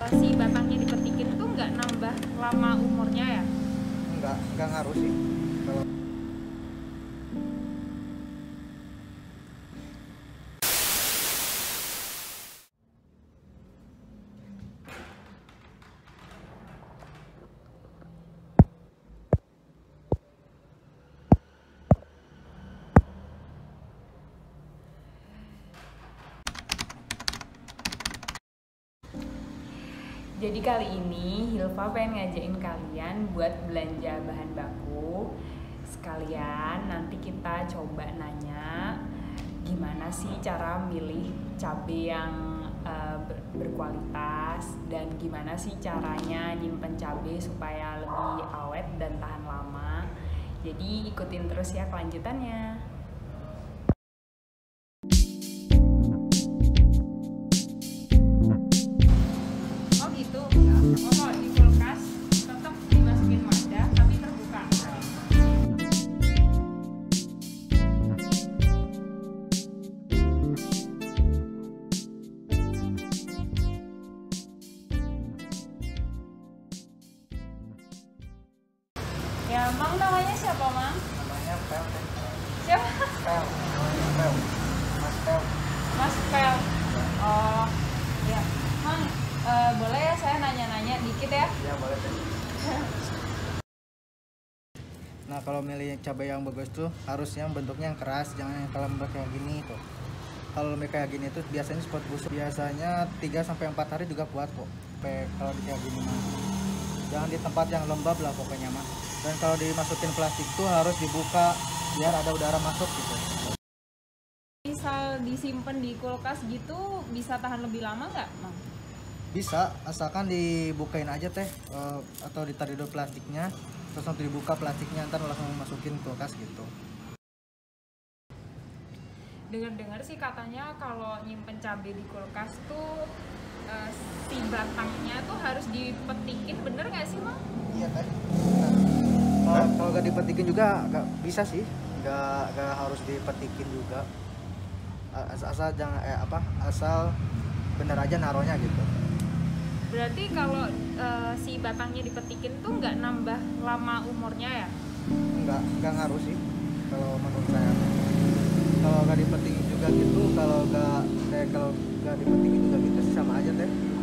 si batangnya dipetikin tuh nggak nambah lama umurnya ya? Enggak ngaruh sih. Kalau Jadi kali ini Hilfa pengen ngajakin kalian buat belanja bahan baku. Sekalian nanti kita coba nanya gimana sih cara milih cabai yang berkualitas, dan gimana sih caranya nyimpen cabai supaya lebih awet dan tahan lama. Jadi ikutin terus ya kelanjutannya. Oh gitu. Oh, kalau di kulkas tetap dimasukin wadah tapi terbuka. Ya, Mang, namanya siapa, Mang? namanya pel, Siapa? pel, namanya pel, Mas Pel. Mas Pel. Oh, ya. Mang, boleh ya saya nanya-nanya dikit ya? Ya boleh deh. Nah kalau milih cabai yang bagus tuh harusnya bentuknya yang keras, jangan yang lembek kayak gini tuh. Kalau lembek kayak gini tuh biasanya spot busuk. Biasanya 3 sampai 4 hari juga kuat kok. Kalau di kayak gini mah. Jangan di tempat yang lembab lah pokoknya mah. Dan kalau dimasukin plastik tuh harus dibuka biar ada udara masuk gitu. Misal disimpan di kulkas gitu bisa tahan lebih lama nggak, Mang? Bisa, asalkan dibukain aja teh, atau ditaruh dulu plastiknya, terus nanti dibuka plastiknya, ntar langsung masukin kulkas gitu. Dengar-dengar sih katanya kalau nyimpen cabai di kulkas tuh si batangnya tuh harus dipetikin, bener nggak sih, Mang? Iya teh. Kalau nggak dipetikin juga nggak bisa sih, nggak harus dipetikin juga. Asal jangan asal bener aja naruhnya gitu. Berarti kalau si batangnya dipetikin tuh nggak nambah lama umurnya ya? Nggak ngaruh sih kalau menurut saya. Kalau nggak dipetikin juga gitu, kalau nggak dipetikin juga gitu sih sama aja teh.